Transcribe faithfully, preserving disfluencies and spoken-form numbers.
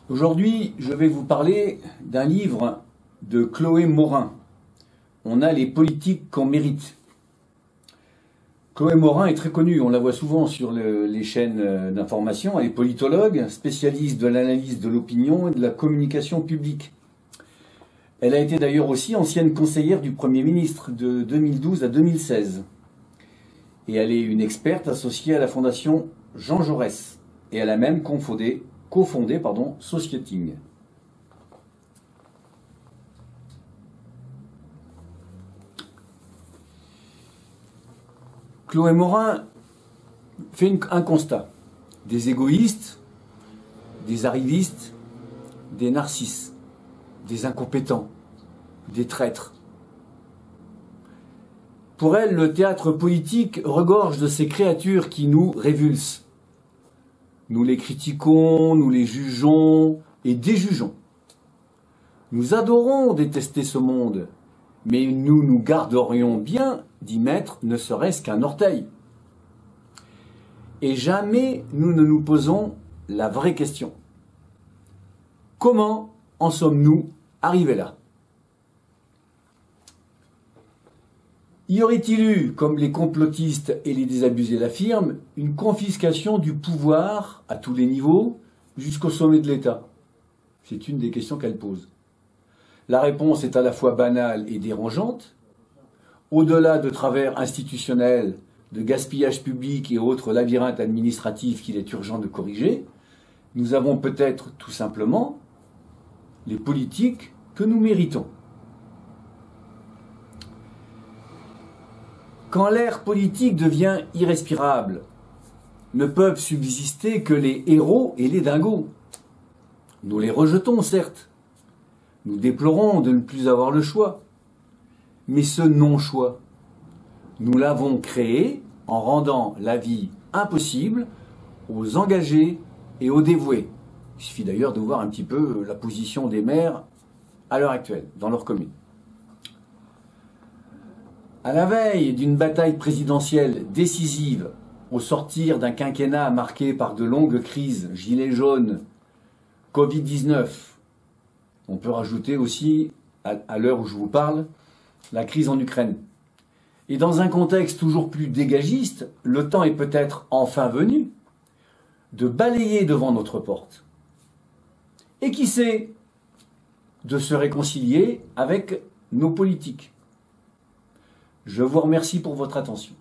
Aujourd'hui, je vais vous parler d'un livre de Chloé Morin. On a les politiques qu'on mérite. Chloé Morin est très connue, on la voit souvent sur le, les chaînes d'information. Elle est politologue, spécialiste de l'analyse de l'opinion et de la communication publique. Elle a été d'ailleurs aussi ancienne conseillère du Premier ministre de deux mille douze à deux mille seize. Et elle est une experte associée à la Fondation Jean Jaurès. Et elle a même cofondé, cofondé pardon, Sociéting. Chloé Morin fait une, un constat. Des égoïstes, des arrivistes, des narcisses, des incompétents, des traîtres. Pour elle, le théâtre politique regorge de ces créatures qui nous révulsent. Nous les critiquons, nous les jugeons et déjugeons. Nous adorons détester ce monde, mais nous nous garderions bien d'y mettre ne serait-ce qu'un orteil. Et jamais nous ne nous posons la vraie question. Comment en sommes-nous arrivés là ? Y aurait-il eu, comme les complotistes et les désabusés l'affirment, une confiscation du pouvoir à tous les niveaux jusqu'au sommet de l'État ? C'est une des questions qu'elle pose. La réponse est à la fois banale et dérangeante. Au-delà de travers institutionnels, de gaspillage public et autres labyrinthes administratifs qu'il est urgent de corriger, nous avons peut-être tout simplement les politiques que nous méritons. Quand l'ère politique devient irrespirable, ne peuvent subsister que les héros et les dingos. Nous les rejetons, certes. Nous déplorons de ne plus avoir le choix. Mais ce non-choix, nous l'avons créé en rendant la vie impossible aux engagés et aux dévoués. Il suffit d'ailleurs de voir un petit peu la position des maires à l'heure actuelle, dans leur commune. À la veille d'une bataille présidentielle décisive, au sortir d'un quinquennat marqué par de longues crises, gilets jaunes, covid dix-neuf, on peut rajouter aussi, à l'heure où je vous parle, la crise en Ukraine. Et dans un contexte toujours plus dégagiste, le temps est peut-être enfin venu de balayer devant notre porte. Et qui sait, de se réconcilier avec nos politiques. Je vous remercie pour votre attention.